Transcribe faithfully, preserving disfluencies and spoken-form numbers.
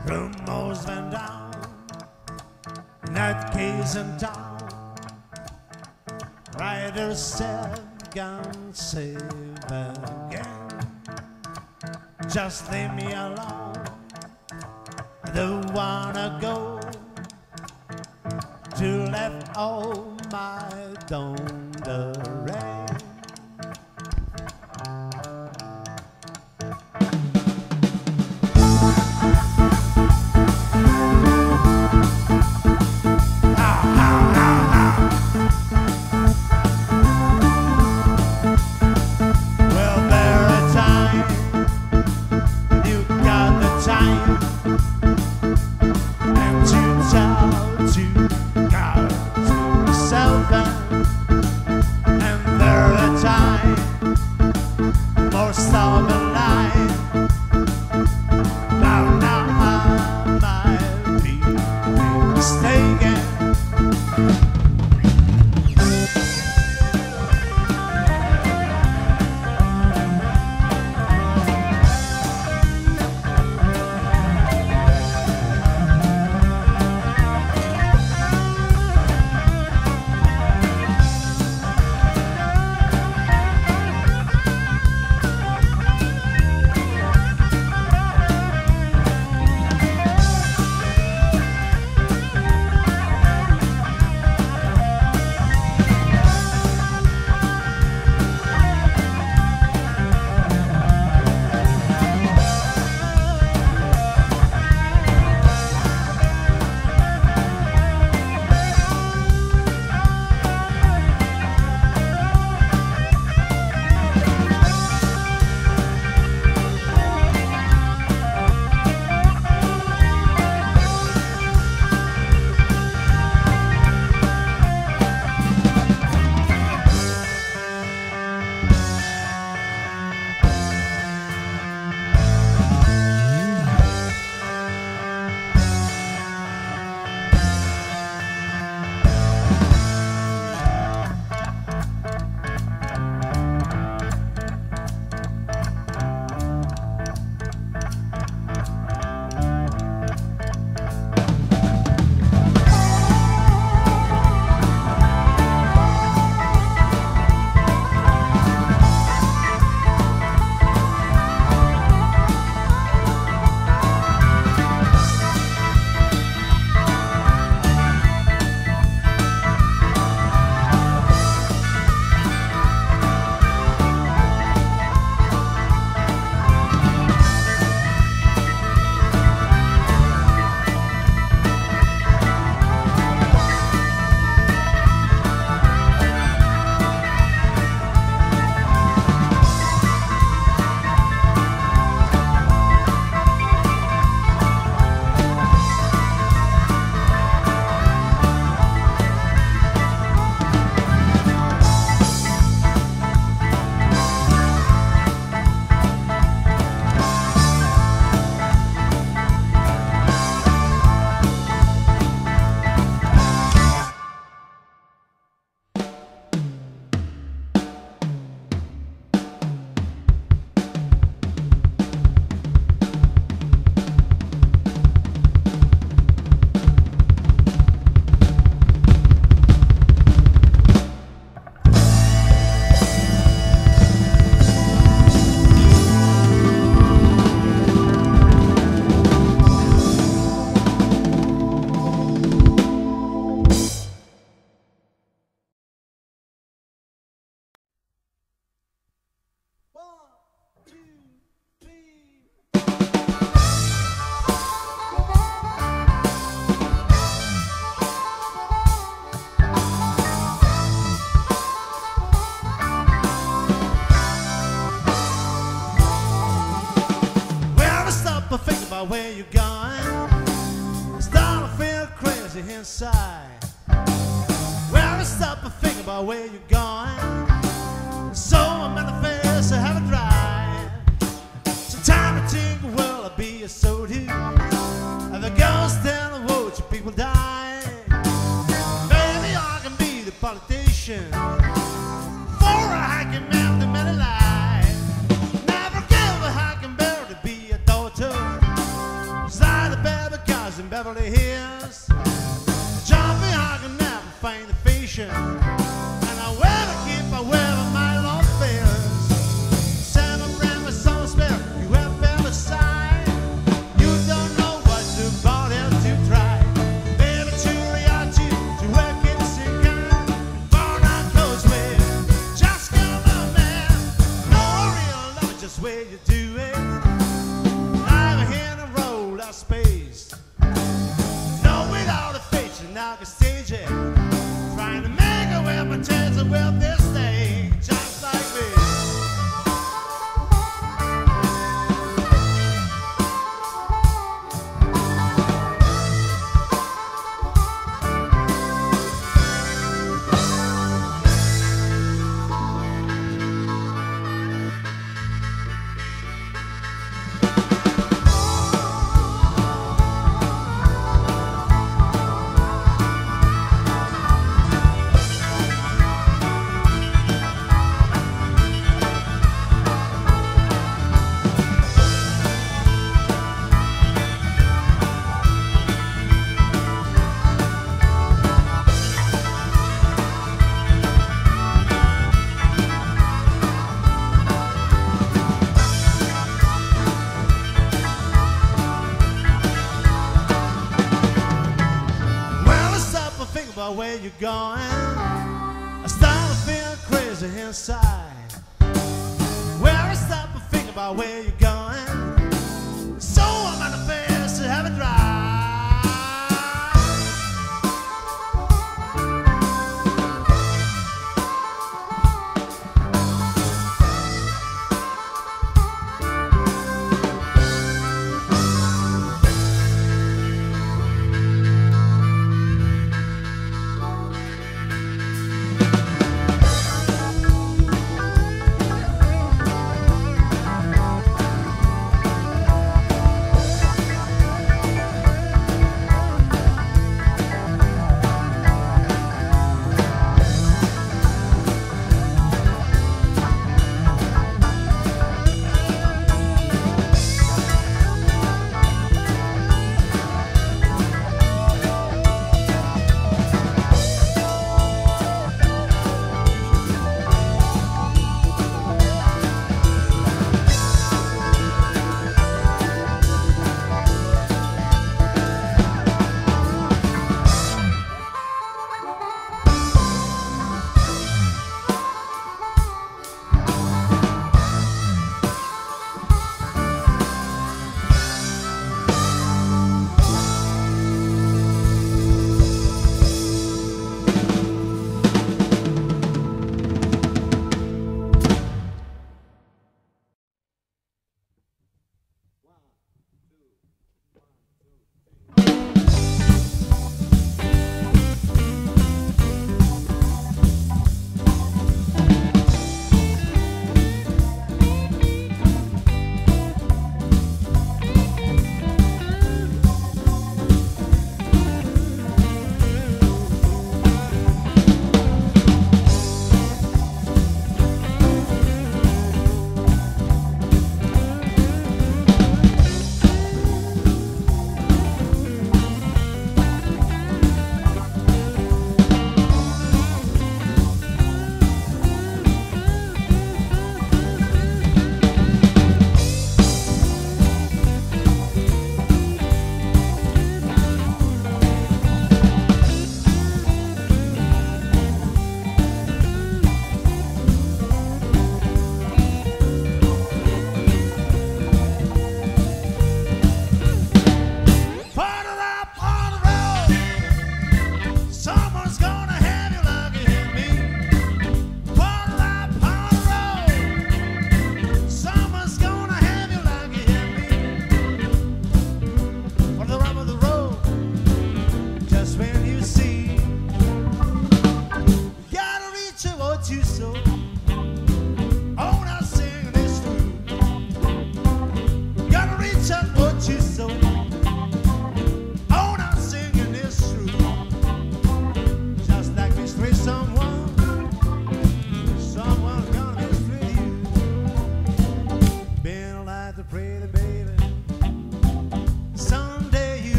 Rumors went down, night case and town. Riders said, "Gun save again. Just leave me alone. I don't wanna go to left all my down the rain." Where you going? Start to feel crazy inside. Well, I stop and think about where you're going. So I'm manifest, I have a drive. Sometime I think, will I be a soldier? And the ghost down the road, you people die. Maybe I can be the politician, for I can melt the many lives. Never give a hacking bear to be a daughter. Side the bed. Beverly Hills. Jumping, I can never find the fashion, and I wear to keep I wear my long fears. Seven brand with some spare, you have ever sighed. You don't know what to bought else to try. Baby, truly I choose to work in the cigar. Born on close with, just come on, man. No real love, just where you do it. I'm here to roll out space. No, without a face, and I can stage it. Trying to make a way, but chance of will this thing, just like this. About where you're going, I start to feel crazy inside. Where I stop and think about where you're going.